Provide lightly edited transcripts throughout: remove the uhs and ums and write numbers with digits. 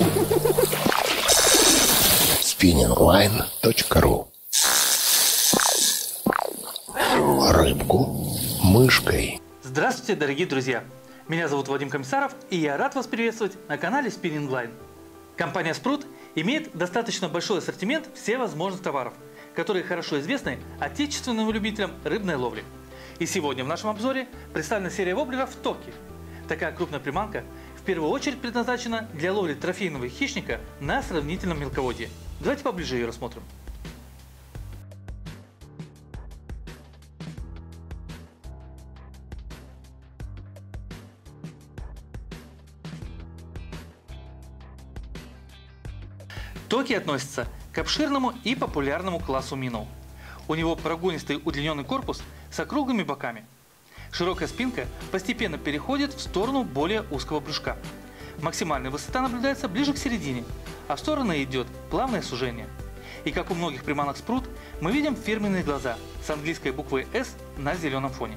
spinningline.ru. Рыбку мышкой. Здравствуйте, дорогие друзья! Меня зовут Вадим Комиссаров, и я рад вас приветствовать на канале Spinning Line. Компания Sprout имеет достаточно большой ассортимент всевозможных товаров, которые хорошо известны отечественным любителям рыбной ловли. И сегодня в нашем обзоре представлена серия воблеров Токи. Такая крупная приманка в первую очередь предназначена для ловли трофейного хищника на сравнительном мелководье. Давайте поближе ее рассмотрим. Токи относится к обширному и популярному классу минноу. У него прогонистый удлиненный корпус с округлыми боками. Широкая спинка постепенно переходит в сторону более узкого брюшка. Максимальная высота наблюдается ближе к середине, а в стороны идет плавное сужение. И как у многих приманок Sprout, мы видим фирменные глаза с английской буквой S на зеленом фоне.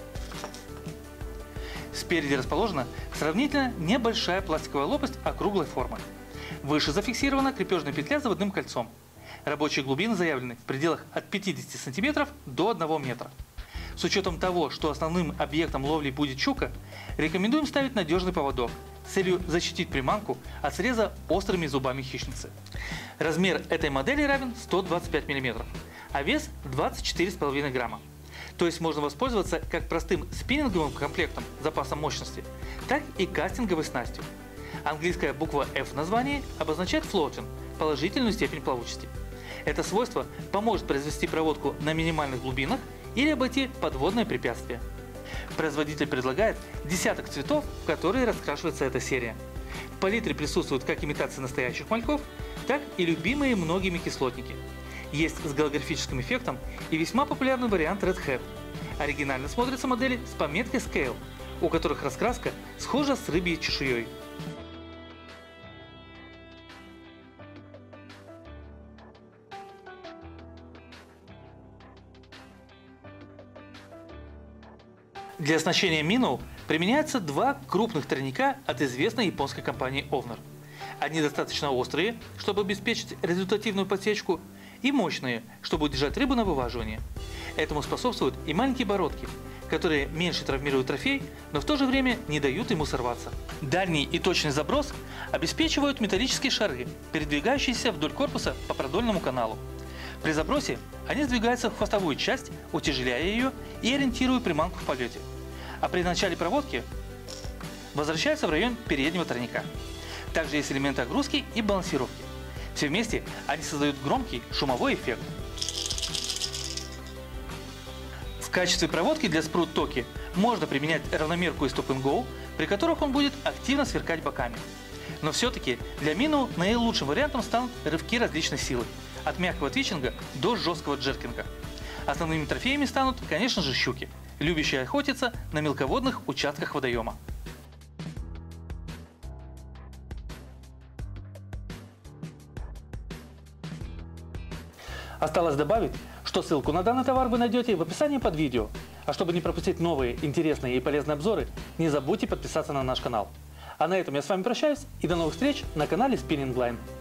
Спереди расположена сравнительно небольшая пластиковая лопасть округлой формы. Выше зафиксирована крепежная петля с заводным кольцом. Рабочие глубины заявлены в пределах от 50 см до 1 метра. С учетом того, что основным объектом ловли будет щука, рекомендуем ставить надежный поводок с целью защитить приманку от среза острыми зубами хищницы. Размер этой модели равен 125 мм, а вес 24,5 грамма. То есть можно воспользоваться как простым спиннинговым комплектом с запасом мощности, так и кастинговой снастью. Английская буква F в названии обозначает floating – положительную степень плавучести. Это свойство поможет произвести проводку на минимальных глубинах или обойти подводное препятствие. Производитель предлагает десяток цветов, в которые раскрашивается эта серия. В палитре присутствуют как имитации настоящих мальков, так и любимые многими кислотники. Есть с голографическим эффектом и весьма популярный вариант Red Hat. Оригинально смотрятся модели с пометкой Scale, у которых раскраска схожа с рыбьей чешуей. Для оснащения минноу применяются два крупных тройника от известной японской компании Ovner. Они достаточно острые, чтобы обеспечить результативную подсечку, и мощные, чтобы удержать рыбу на вываживании. Этому способствуют и маленькие бородки, которые меньше травмируют трофей, но в то же время не дают ему сорваться. Дальний и точный заброс обеспечивают металлические шары, передвигающиеся вдоль корпуса по продольному каналу. При забросе они сдвигаются в хвостовую часть, утяжеляя ее и ориентируя приманку в полете. А при начале проводки возвращаются в район переднего тройника. Также есть элементы огрузки и балансировки. Все вместе они создают громкий шумовой эффект. В качестве проводки для Sprout Toki можно применять равномерку и Stop and Go, при которых он будет активно сверкать боками. Но все-таки для минноу наилучшим вариантом станут рывки различной силы, от мягкого твичинга до жесткого джеркинга. Основными трофеями станут, конечно же, щуки, любящие охотиться на мелководных участках водоема. Осталось добавить, что ссылку на данный товар вы найдете в описании под видео. А чтобы не пропустить новые интересные и полезные обзоры, не забудьте подписаться на наш канал. А на этом я с вами прощаюсь и до новых встреч на канале Spinning Line.